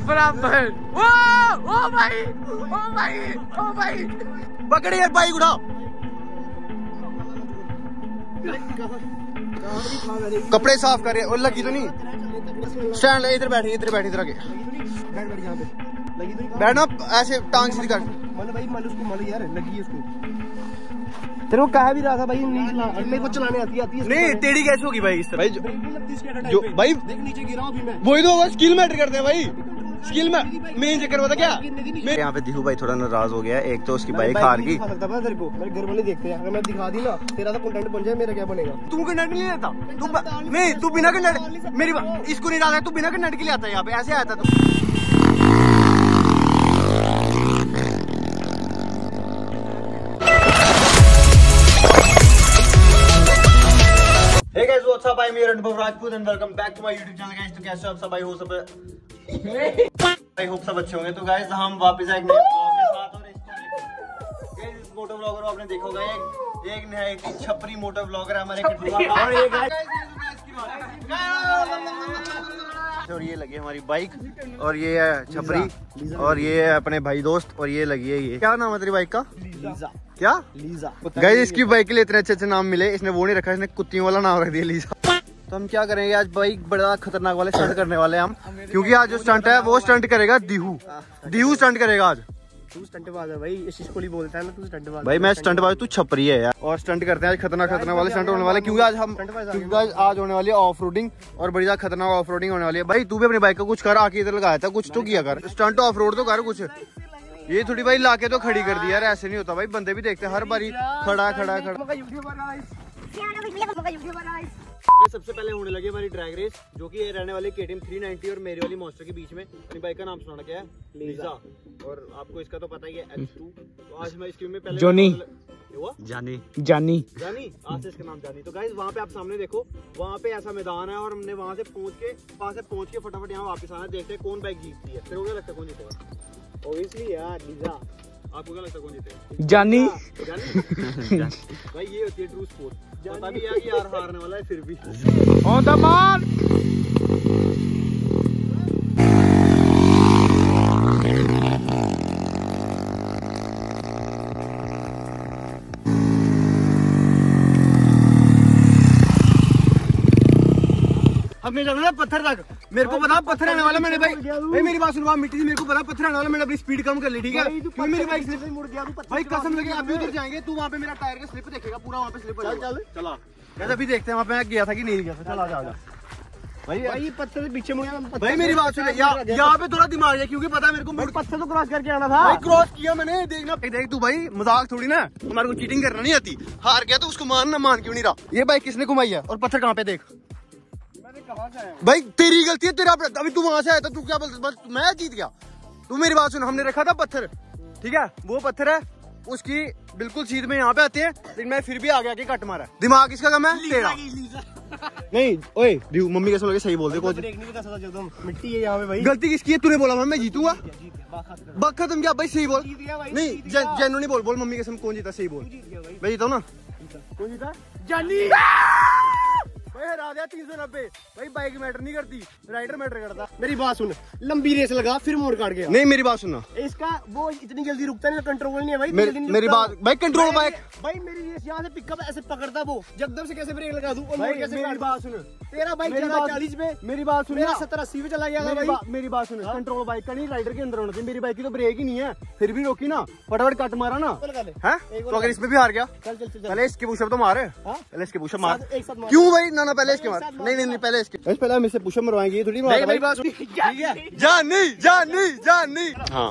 बराबर। ओ भाई, ओ भाई, ओ भाई, पकड़ यार बाइक उठाओ। कपड़े साफ कर रहे, और लगी तो नहीं? स्टैंड इधर बैठ, इधर आके बैठना, ऐसे टांग सीधी कर। यार लगी उसको, तेरे को कहा भी रहा था भाई मेरे को चलाने आती है। नहीं टेढ़ी कैसे होगी भाई इस तरह? भाई जो भाई नीचे गिरा अभी मैं, वही तो स्किल मैटर करते हैं भाई, स्किल में मेन चक्कर होता क्या। यहाँ पे दिखू भाई थोड़ा नाराज हो गया, एक तो उसकी बाइक हार गई। तेरे को मेरे घर वाले देखते हैं, अगर मैं दिखा दी ना तेरा तो कंटेंट बन जाए, मेरा क्या बनेगा? तू कंटेंट नहीं लेता, नहीं तू बिना कंटेंट, मेरी इसको नहीं डाला, तू बिना कंटेंट के लिए आता है यहाँ पे, ऐसे आया था तू। Hey guys, what's up? I'm here Anubhav Rajput and welcome back to my YouTube channel guys। तो कैसे हो आप सब? आई होप सब अच्छे होंगे। तो गाइस हम वापस एक नए ब्लॉग के साथ, और इसको इस मोटो ब्लॉगर को आपने देखा होगा, एक नया एक छपरी मोटो ब्लॉगर है हमारे कठुआ, और ये लगी हमारी बाइक, और ये है छपरी, और ये है अपने भाई दोस्त, और ये लगी है ये, क्या नाम है तेरी बाइक का? लीजा। क्या? लीजा। गाइस इसकी बाइक के लिए इतने अच्छे नाम मिले, इसने वो नहीं रखा, इसने कुत्तियों वाला नाम रख दिया लीजा। तो हम क्या करेंगे आज, बाइक बड़ा खतरनाक वाले स्टंट करने वाले हैं हम, क्योंकि आज जो स्टंट है वो स्टंट करेगा दिहू स्टंट करेगा आज। तू स्टंटबाज है भाई, इस चीज को नहीं बोलता है ना, तू स्टंटबाज। भाई मैं स्टंटबाज, तू छपरी है यार। और स्टंट करते हैं आज, खतरनाक वाले स्टंट होने वाले, क्योंकि आज आज होने वाली है ऑफ रोडिंग, और बड़ी ज्यादा खतरनाक ऑफ रोडिंग होने वाली है। भाई तू भी अपनी बाइक का कुछ कर, आके इधर लगाया था, कुछ तो किया कर, स्टंट ऑफ रोड तो कर कुछ। ये थोड़ी भाई लाके तो खड़ी कर दी यार, ऐसे नहीं होता भाई, बंदे भी देखते हैं हर बारी खड़ा। सबसे पहले होने लगी हमारी ड्रैग रेस, जो कि रहने वाली KTM 390 और मेरी वाली मॉन्स्टर के बीच में। अपनी बाइक का नाम सुनाना क्या है? लीजा। और आपको इसका तो पता ही है H2। तो आज मैं इसके में पहले जानी आज से इसका नाम जानी। तो गाइस वहाँ पे आप सामने देखो, वहाँ पे ऐसा मैदान है, और हमने वहाँ से पहुँच के फटाफट यहाँ वापस आना, देखते हैं कौन बाइक जीतती है। तेरे को क्या लगता है कौन जीतेगा? Obviously यार लीजा। आपको क्या लगता है कौन जीतेगा? जानी। भाई ये होती है ट्रू स्पोर्ट, पता भी है कि यार हारने वाला है फिर भी। On the mark. हमें जाना है पत्थर तक, मेरे को पता पत्थर आने वाला, मैंने भाई मेरी बात सुनो, मिट्टी से मेरे को पता पत्थर आने वाला, मैंने अपनी स्पीड कम कर ली, ठीक है? क्योंकि मेरी बाइक स्लिप मुड़ गया भाई, कसम लगे अभी उधर जाएंगे, तू वहाँ पे मेरा टायर का स्लिप देखेगा पूरा, वहाँ पे स्लिप हो जाएगा। चला यार अभी देखते हैं, वहाँ पे गया था कि नहीं गया था। चला जा भाई पत्थर से पीछे मुड़ गया भाई, मेरी बात सुनो, यहाँ पे थोड़ा दिमाग है, क्योंकि पता है मेरे को पत्थर तो क्रॉस करके आना था भाई, क्रॉस किया मैंने, देखना देख तू भाई, मजाक थोड़ी ना, हमारे को चीटिंग करना नहीं आती, हार गया तो उसको मान क्यों नहीं रहा? ये बाइक किसने घुमाई है, और पत्थर कहाँ पे देख भाई, तेरी गलती है, तेरा अभी तू वहां से आया था, तू क्या बोलता? बस मैं जीत गया। तू मेरी बात सुन, हमने रखा था पत्थर, ठीक है? वो पत्थर है उसकी बिल्कुल सीध में यहाँ पे आते हैं, लेकिन मैं फिर भी आगे आके कट मारा। दिमाग इसका कम है तेरा? नहीं ओए दियो, मम्मी कैसे लगे, सही बोल दे, मिट्टी है यहाँ पे भाई। गलती किसकी है? तूने बोला मैं जीतूंगा, बक खत्म क्या भाई? सही बोल, नहीं जेन्युइनली बोल, मम्मी कसम कौन जीता? सही बोल भाई, जीता ना? कौन जीता? जानी भाई हरा दिया 390। भाई बाइक मैटर नहीं करती, राइडर मैटर करता। मेरी बात सुन, लंबी रेस लगा फिर मोड़ काट गया। नहीं मेरी बात सुनना, इसका वो इतनी जल्दी रुकता नहीं, कंट्रोल नहीं है भाई। मेरी बात भाई, कंट्रोल बाइक भाई, मेरी रेस यहाँ से पिकअप ऐसे पकड़ता, वो जगदम से कैसे ब्रेक लगा दूं, और भाई कैसे मेरी बात सुन, तेरा बाइक चला 40 पे, मेरी बात सुन, 70-80 पे चला गया भाई। मेरी बात सुन, कंट्रोल बाइक का नहीं, राइडर के अंदर होना चाहिए। मेरी बाइक की तो ब्रेक ही नहीं है, फिर भी रोकी ना, फटाफट कट मारा ना, है? तो अगर इसमें भी हार गया, पहले इसके पुशअप तो मारे, पहले इसके पुशअप मार। क्यों भाई? ना पहले इसके मार, नहीं पहले इसके, पहले हम इससे पुशअप मरवाएंगे, ये थोड़ी मेरी बात जानी। हाँ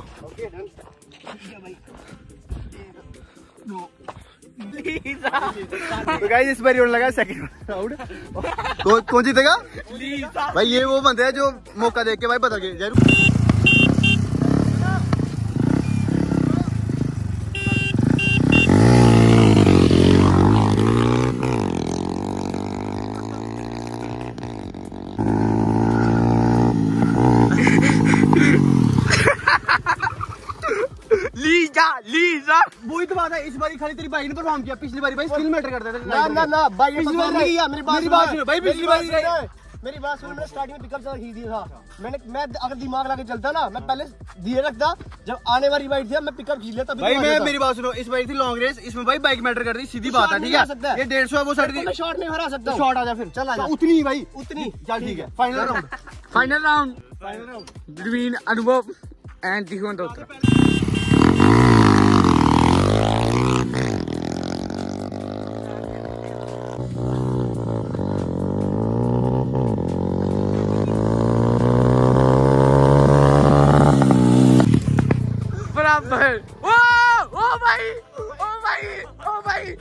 तो गाइस इस बार लगा सेकंड राउंड, तो कौन जीतेगा? भाई ये वो बंदे हैं जो मौका देख के भाई बदल गए जरूर। लीजा वही तो बात है, इस बारी खाली तेरी बाइक ने परफॉर्म किया, पिछली बारी भाई स्किल मैटर करता था। ना बाइक परफॉर्म नहीं किया, मेरी बात सुनो भाई, पिछली बारी मेरी बात सुन, मैंने स्टार्टिंग में पिकअप जरा खींच दिया था। मैं अगर दिमाग लगा के चलता ना, मैं पहले दिए रखता, जब आने वाली बाइक थी मैं पिकअप खींच लेता। भाई मैं मेरी बात सुनो, इस बाइक थी लॉन्ग रेस, इसमें भाई बाइक मैटर करती, सीधी बात है, ठीक है। ये 150 है, वो 150 शॉर्ट नहीं हरा सकता। शॉर्ट आ जा फिर, चल आ जा। उतनी ही भाई, उतनी चल ठीक है। Final round final round between Anubhav and Dihu Malhotra. बराबर। ओ भाई, ओ भाई, ओ भाई।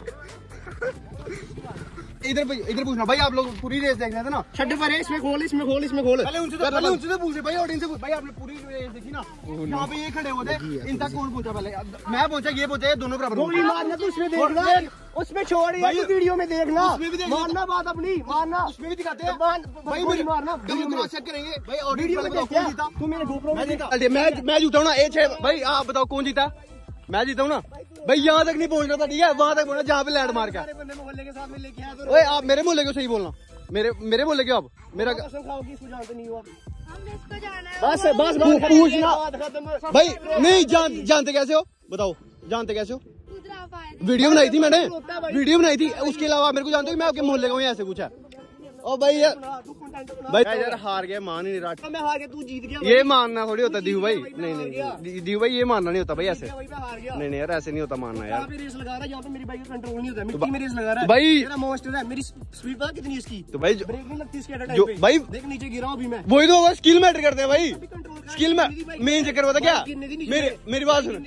इधर पूछना भाई, आप लोग पूरी रेस देख रहे थे ना? छड्डे पर है, इसमें खोल, इसमें खोल, इसमें खोल। पहले उनसे तो पूछ भाई, ऑडियंस से पूछ भाई, आपने पूरी रेस देखी ना? यहाँ पे ये खड़े हुए थे, इन तक कौन पहुंचा? पहले मैं पहुंचा, ये पहुंचा, ये दोनों बराबर। गोली मारना तो उसमें देखना, उसमें छोड़ यार, वीडियो में देखना, मारना बात अपनी, मारना उसमें भी दिखाते हैं भाई, गोली मारना वीडियो में चेक करेंगे भाई। ऑडियंस वीडियो में कौन जीता? तू मेरे गोप्रो में देखा। मैं जीता हूँ ना, ए 6 भाई। आप बताओ कौन जीता? मैं जीता हूँ ना भाई। यहाँ तक नहीं पहुंचना था, ठीक है, वहां तक पहुंचना जहाँ पे लैंड मार का। मोहल्ले के साथ में लेके आया। ओए आप मेरे मोहल्ले को सही बोलना, मेरे मोहल्ले क्यों? आप मेरा कसम खाओ कि इसको जानते नहीं हो आप। बस बस पूछना भाई, नहीं जानते कैसे हो? बताओ जानते कैसे हो? वीडियो बनाई थी मैंने, वीडियो बनाई थी। उसके अलावा मेरे को जानते हो कि मैं आपके मोहल्ले का हूँ? ऐसे पूछा। ओ भाई यार, भाई यार हार गया, मान ही नहीं रहा। मैं हार गया, तू जीत गया। ये मानना थोड़ी होता दिहु भाई। नहीं दिहु भाई, ये मानना नहीं होता भाई ऐसे। नहीं यार, ऐसे नहीं होता मानना यार। रेस लगा रहा है, यहाँ पे मेरी बाइक का कंट्रोल नहीं होता, मिट्टी में रेस लगा रहा है भाई। मेरा मॉन्स्टर है, मेरी स्पीड पता कितनी है इसकी? तो भाई ब्रेक नहीं लगती इसके जो भाई, देख नीचे गिरा हूं अभी मैं। वही तो होगा, स्किल मैटर करते हैं भाई। स्किल में मेन चक्कर पता क्या? मेरी बात सुन,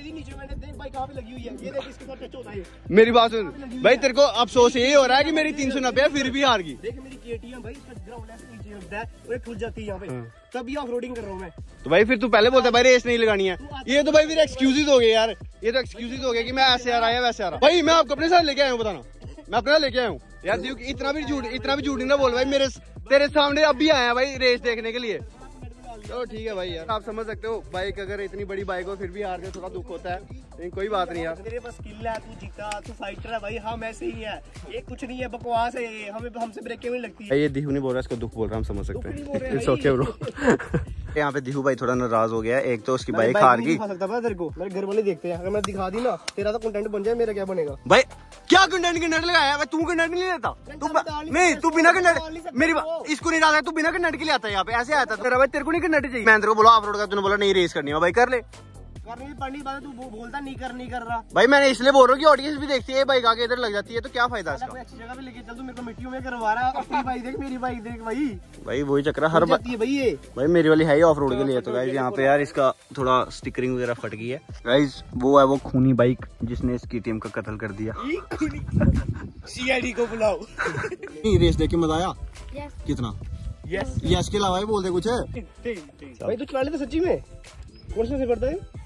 मेरी बात सुन भाई, तेरे को अफसोस यही हो रहा है कि मेरी 390 है, फिर भी हार गई। देख मेरी केटीएम भाई, इसका ग्राउंड लेवल नीचे होता है और ये खुल जाती है यहाँ पे, तभी ऑफ रोडिंग कर रहा हूँ मैं। तो भाई फिर तू पहले बोलता भाई रेस नहीं लगानी है। ये तो भाई फिर एक्सक्यूजेज हो गए यार, ये तो एक्सक्यूजेज हो गए कि मैं ऐसे आ रहा है वैसे आ रहा। भाई मैं आपको अपने साथ लेके आया हूँ, बताना मैं अपने साथ लेके आया हूँ यार। इतना भी झूठ नहीं ना बोल भाई। तेरे सामने अब भी आया भाई रेस देखने के लिए। चलो ठीक है भाई यार, आप समझ सकते हो बाइक अगर इतनी बड़ी बाइक हो फिर भी हार के थोड़ा दुख होता है, लेकिन कोई बात नहीं यार। तेरे पास स्किल है, तू जीता, तू फाइटर है भाई। हम ऐसे ही है, ये कुछ नहीं है, बकवास है ये, हमसे ब्रेकें नहीं लगती है। ये दिहु नहीं बोल रहा, इसको दुख बोल रहा, हम समझ सकते हैं। It's okay bro. यहाँ पे दिहु भाई थोड़ा नाराज हो गया। एक तो उसकी बाइक हार गई। तेरे को मेरे घर वाले देखते हैं, अगर मैं दिखा दी ना, तेरा तो कंटेंट बन जाए, मेरा क्या बनेगा भाई? क्या कंटेंट लगाया भाई? तू कंटेंट नहीं लेता? नहीं, तू बिना कंटेंट, मेरी इसको नहीं डाला, तू बिना कंटेंट के लिए आता है यहाँ पे, ऐसे आता तेरा भाई। तेरे को नहीं कंटेंट चाहिए? मैं तेरे को बोला ऑफ रोड का, तूने बोला नहीं रेस करनी है भाई, कर ले। करनी पड़नी बात, तू बोलता नहीं कर रहा भाई। मैंने इसलिए बोल रहा हूँ कि ऑडियंस भी देखती है, बाइक आगे इधर लग जाती है तो क्या फायदा इसका? अच्छी जगह पे लेके चल, तू मेरे को मिट्टियों में करवा रहा है। अपनी बाइक देख, मेरी बाइक देख भाई वही चक्कर हर बार भाई। ये भाई मेरी वाली है ही ऑफ रोड के लिए। तो गाइस यहाँ पे यार इसका थोड़ा स्टिकरिंग वगैरह फट गई है गाइस। वो है वो खूनी बाइक जिसने इसकी टीम का कत्ल कर दिया। सीआईडी को बुलाओ। रेस देख के मजा आया? कितना? यस के अलावा बोल दे कुछ। भाई तू चला ले तो सच्ची में? कौन से करता है?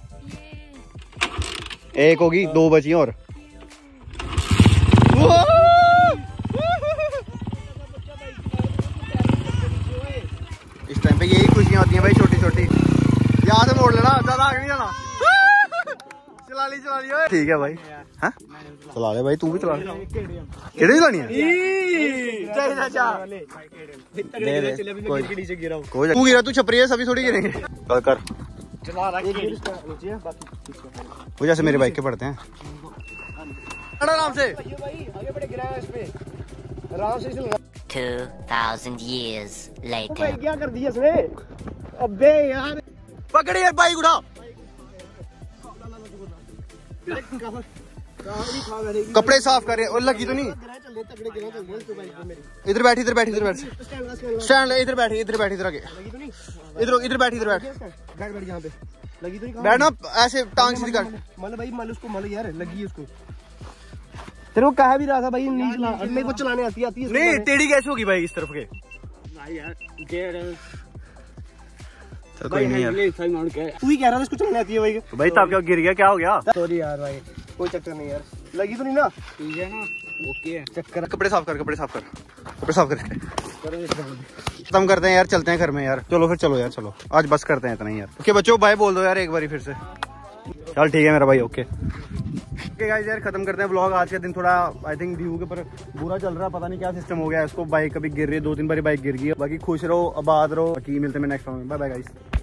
एक होगी, 2 बची और। इस टाइम पे यही खुशियां होती हैं भाई, छोटी छोटी। यहाँ से मोड़ लेना, ज्यादा आगे नहीं जाना। चला ली ठीक है भाई। हाँ चला ले भाई, तू भी चला ले। केड़ी चलानी है? तू गिरा, तू छपरी है, सभी थोड़ी गिरेंगे। कर वो जैसे मेरे बाइक के पड़ते हैं। आराम से आगे बढ़े, गिराया इस पे आराम से। 2000 years later. क्या कर दिया इसने? अबे यार पकड़ यार, बाइक उठा। कपड़े साफ कर रहे और लगी तो नहीं? इधर बैठ स्टैंड, इधर बैठ, इधर आगे, इधर बैठ यहाँ पे लगी तो नहीं? बैठना ऐसे, टांग सीधी कर। मतलब भाई मल उसको, मल यार लगी उसको। तेरे को कहा भी रहा था भाई नहीं चला, मेरे को चलाने आती है। नहीं टेढ़ी कैसे होगी भाई इस तरफ के? कोई नहीं यार, तू ही कह रहा था इसको चलाने आती है भाई। तो भाई तब क्या गिर गया, क्या हो गया? सॉरी यार भाई, कोई चक्कर नहीं यार, लगी तो नहीं ना? ठीक है ना, ओके है। चक्कर। कपड़े साफ कर खत्म करते हैं यार, चलते हैं घर में यार। चलो फिर, चलो यार, चलो आज बस करते हैं इतना ही यार। ओके बच्चों, बाय बोल दो यार एक बारी फिर से। चल ठीक है मेरा भाई, ओके। ओके गाइस यार खत्म करते हैं व्लॉग। आज का दिन थोड़ा आई थिंक व्यू के ऊपर बुरा चल रहा है, पता नहीं क्या सिस्टम हो गया है इसको। बाइक कभी गिर रही है, 2-3 बार बाइक गिर गई है। बाकी खुश रहो, आबाद रहो। बाकी मिलते हैं next time. Bye bye guys.